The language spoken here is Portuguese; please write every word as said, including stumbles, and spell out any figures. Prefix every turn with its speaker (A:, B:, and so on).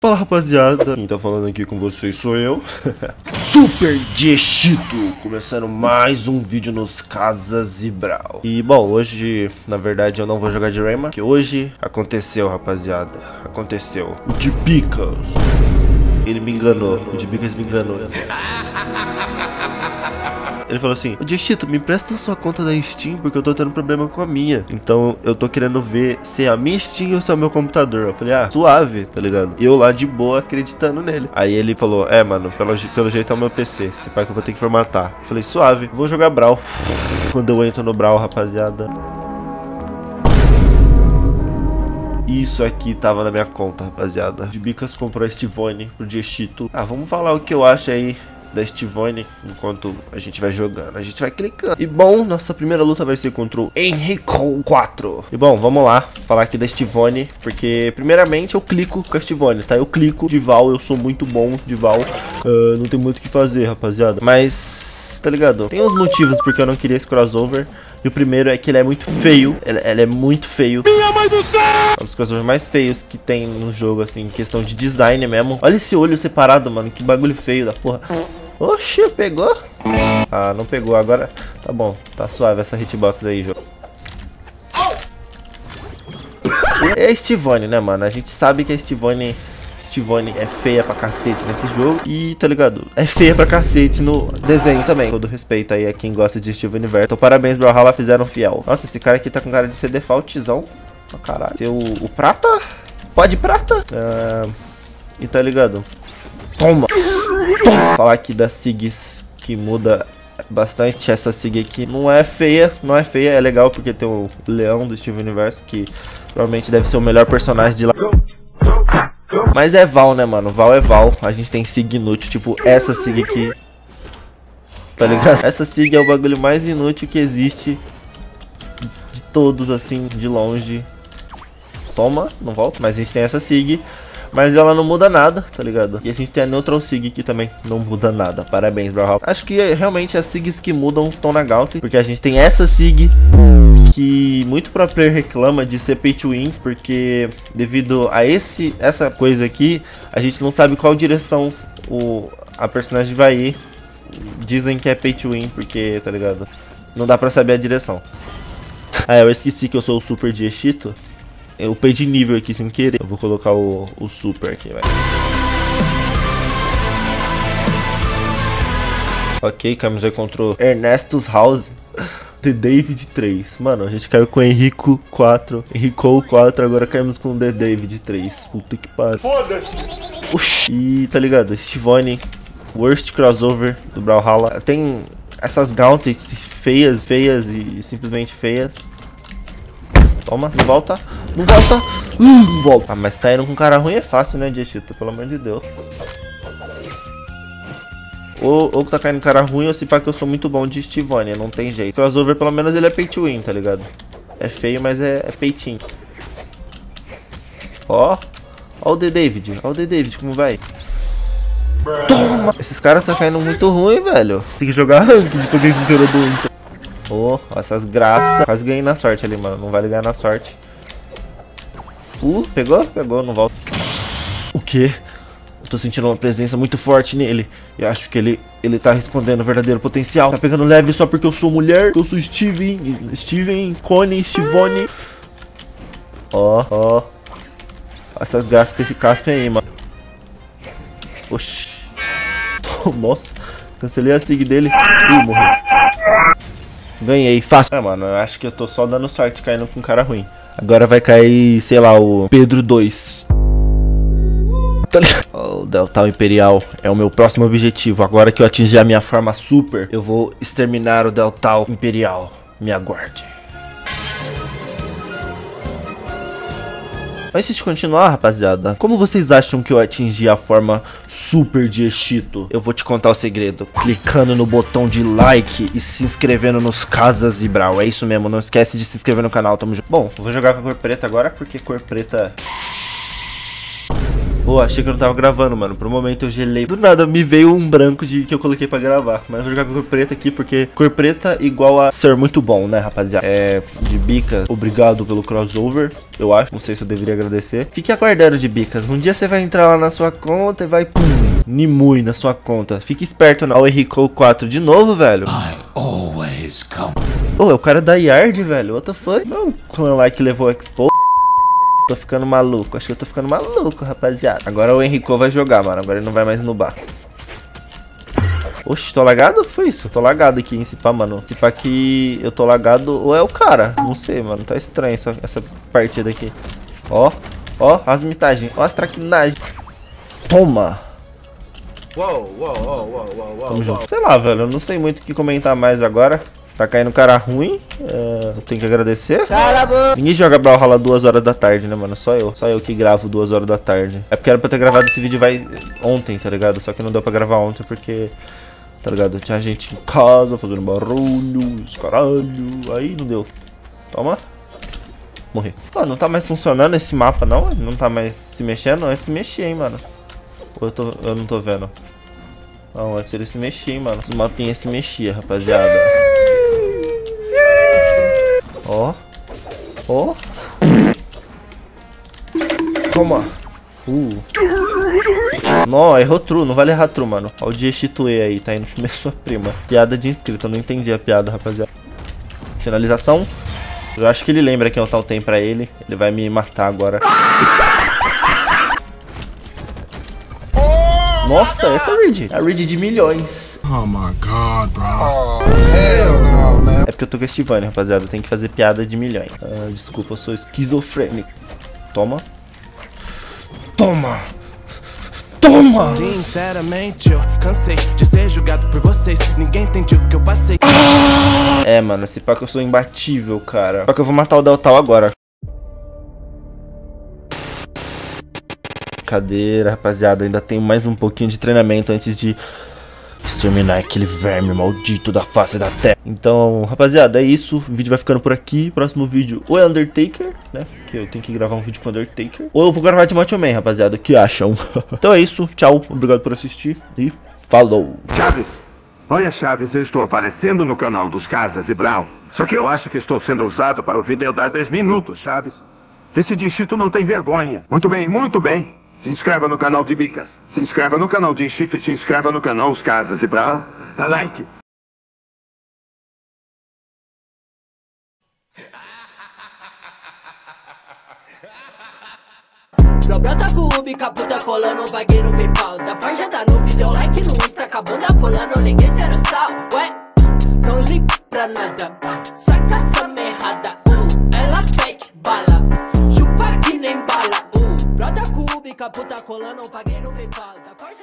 A: Fala rapaziada, quem tá falando aqui com vocês sou eu, Super Diechito, começando mais um vídeo nos Casas e Brawl. E bom, hoje na verdade eu não vou jogar de Rayman, que hoje aconteceu rapaziada, aconteceu. O Dibicas, ele me enganou, o Dibicas me enganou. Ele falou assim: ô Diechito, me empresta sua conta da Steam porque eu tô tendo problema com a minha. Então eu tô querendo ver se é a minha Steam ou se é o meu computador. Eu falei, ah, suave, tá ligado? E eu lá de boa acreditando nele. Aí ele falou, é mano, pelo, pelo jeito é o meu P C. Esse pai que eu vou ter que formatar. Eu falei, suave, vou jogar Brawl. Quando eu entro no Brawl, rapaziada, isso aqui tava na minha conta, rapaziada. Dibicas comprou a Estivone pro Diechito. Ah, vamos falar o que eu acho aí da Estivone enquanto a gente vai jogando. A gente vai clicando. E bom, nossa primeira luta vai ser contra o Henrico quatro. E bom, vamos lá falar aqui da Estivone, porque primeiramente eu clico com a Estivone, tá? Eu clico de Val, eu sou muito bom de Val. Uh, não tem muito o que fazer, rapaziada. Mas, tá ligado? Tem uns motivos porque eu não queria esse crossover. E o primeiro é que ele é muito feio. Ele, ele é muito feio. Minha mãe do céu! É um dos crossovers mais feios que tem no jogo, assim, em questão de design mesmo. Olha esse olho separado, mano. Que bagulho feio da porra. Oxi, pegou? Ah, não pegou. Agora tá bom. Tá suave essa hitbox aí, jogo. É a Estivone, né, mano? A gente sabe que a Estivone... Estivone é feia pra cacete nesse jogo. E, tá ligado? É feia pra cacete no desenho também. Todo respeito aí a quem gosta de Steven Universe. Então, parabéns, Brawlhalla, fizeram fiel. Nossa, esse cara aqui tá com cara de ser defaultzão. Oh, caralho. Ser o, o prata? Pode prata? Uh, e tá ligado? Toma! Toma! Falar aqui da Siggs, que muda bastante. Essa Sig aqui não é feia. Não é feia, é legal porque tem o leão do Steven Universe, que provavelmente deve ser o melhor personagem de lá. Mas é Val, né, mano? Val é Val. A gente tem Sig inútil, tipo essa Sig aqui. Tá ligado? Essa Sig é o bagulho mais inútil que existe de todos, assim, de longe. Toma, não volta. Mas a gente tem essa Sig, mas ela não muda nada, tá ligado? E a gente tem a Neutral Sig que também não muda nada. Parabéns, Brawlhalla. Acho que realmente as Sigs que mudam estão na Gauntlet, porque a gente tem essa Sig que muito pro player reclama de ser pay to win, porque devido a esse, essa coisa aqui, a gente não sabe qual direção o, a personagem vai ir. Dizem que é pay to win, porque, tá ligado? Não dá pra saber a direção. Ah, eu esqueci que eu sou o Super Diechito. Eu perdi nível aqui sem querer. Eu vou colocar o, o Super aqui, vai. Ok, caímos aí contra o Ernestus House. The David três. Mano, a gente caiu com o Henrico quatro. Henrico quatro, agora caímos com o The David três. Puta que pariu. Foda-se! E tá ligado? Estivone, worst crossover do Brawlhalla. Tem essas gauntlets feias, feias e simplesmente feias. Toma, não volta. Não volta. Uh, não volta. Ah, mas caindo com cara ruim é fácil, né, Diechito? Pelo amor de Deus. Ou, ou que tá caindo cara ruim, ou se pá que eu sou muito bom de Estivone, não tem jeito. Crossover, pelo menos ele é pay to win, tá ligado? É feio, mas é, é peitinho. Ó. Ó o The David. Ó o The David, como vai? Toma! Esses caras tá caindo muito ruim, velho. Tem que jogar rank, tô ganhando com cara do... Oh, essas graças. Quase ganhei na sorte ali, mano. Não vale ganhar na sorte. Uh, pegou? Pegou, não volta. O quê? Eu tô sentindo uma presença muito forte nele. Eu acho que ele, ele tá respondendo o verdadeiro potencial. Tá pegando leve só porque eu sou mulher. Eu sou Steven, Steven, Connie, Estivone. Ó, ó. Essas graças com esse caspe aí, mano. Oxi. Nossa, cancelei a sig dele. Ih, morreu. Ganhei, fácil. É, mano, eu acho que eu tô só dando sorte caindo com um cara ruim. Agora vai cair, sei lá, o Pedro dois. O Deltal Imperial é o meu próximo objetivo. Agora que eu atingir a minha forma super, eu vou exterminar o Deltal Imperial. Me aguarde. Antes de continuar, rapaziada, como vocês acham que eu atingi a forma Super Diechito? Eu vou te contar o segredo. Clicando no botão de like e se inscrevendo nos Casas e Brawl. É isso mesmo, não esquece de se inscrever no canal, tamo junto. Bom, eu vou jogar com a cor preta agora, porque cor preta... Pô, achei que eu não tava gravando, mano. Por um momento eu gelei. Do nada me veio um branco de que eu coloquei pra gravar. Mas eu vou jogar com cor preta aqui, porque cor preta igual a ser muito bom, né, rapaziada? É, de Bicas, obrigado pelo crossover, eu acho. Não sei se eu deveria agradecer. Fique aguardando, de Bicas. Um dia você vai entrar lá na sua conta e vai... Pum, Nimue na sua conta. Fique esperto, não. O Henrico quatro de novo, velho. I always come. Pô, é o cara da Yard, velho. What the fuck? Não, o clã lá que levou o Expo. Tô ficando maluco, acho que eu tô ficando maluco, rapaziada. Agora o Henrico vai jogar, mano. Agora ele não vai mais no bar. Oxe, tô lagado? O que foi isso? Eu tô lagado aqui em Cipá, mano. Cipá que eu tô lagado ou é o cara? Não sei, mano. Tá estranho essa, essa partida aqui. Ó, ó, as mitagens. Ó as traquinagens. Toma.
B: Uou, uou, uou, uou, uou,
A: Tamo junto. Sei lá, velho. Eu não sei muito o que comentar mais agora. Tá caindo cara ruim, é, eu tenho que agradecer. Ninguém joga Brawlhalla duas horas da tarde, né, mano? Só eu. Só eu que gravo duas horas da tarde. É porque era pra ter gravado esse vídeo vai ontem, tá ligado? Só que não deu pra gravar ontem porque, tá ligado? Tinha gente em casa fazendo barulho, caralho. Aí não deu. Toma. Morri. Pô, não tá mais funcionando esse mapa, não? Não tá mais se mexendo? Antes se mexia, hein, mano? Ou eu, tô, eu não tô vendo? Não, antes ele se mexia, hein, mano. Os mapinhas se mexia, rapaziada. Ó, ó, toma. Uh. Não, errou true, não vale errar true, mano. Ó o Diestitue aí, tá indo comer sua prima. Piada de inscrito, eu não entendi a piada, rapaziada. Finalização. Eu acho que ele lembra que eu tal tem pra ele. Ele vai me matar agora. Nossa, essa é a Reed. A Reed de milhões.
C: Oh my god, bro. Oh, hell no, man.
A: É porque eu tô com a Estivane, rapaziada. Tem que fazer piada de milhões. Ah, desculpa, eu sou esquizofrênico. Toma. Toma. Toma.
D: Sinceramente, eu cansei de ser julgado por vocês. Ninguém entendeu o que eu passei.
A: Ah! É, mano, esse pá que eu sou imbatível, cara. Só que eu vou matar o Deltal agora. Cadeira, rapaziada, ainda tenho mais um pouquinho de treinamento antes de exterminar aquele verme maldito da face da terra. Então, rapaziada, é isso. O vídeo vai ficando por aqui. Próximo vídeo ou é Undertaker, né? Que eu tenho que gravar um vídeo com Undertaker. Ou eu vou gravar de Macho Man, rapaziada. O que acham? Então é isso. Tchau. Obrigado por assistir. E falou.
E: Chaves. Olha, Chaves, eu estou aparecendo no canal dos Casas e Brown. Só que eu acho que estou sendo usado para o vídeo dar dez minutos, Chaves. Esse Distrito não tem vergonha. Muito bem, muito bem. Se inscreva no canal de Bicas. Se inscreva no canal de Chico e se inscreva no canal Os Casas e Brown. Dá like.
F: Brota com o bica puta colando, paguei no PayPal. Da farjada no vídeo, like no Insta, acabou da pulando, ninguém zero sal. Ué, não ligo pra nada. Saca essa merrada, uh, ela pede bala. Chupa que nem bala, uh. Brota com o bica puta colando, paguei no PayPal. Da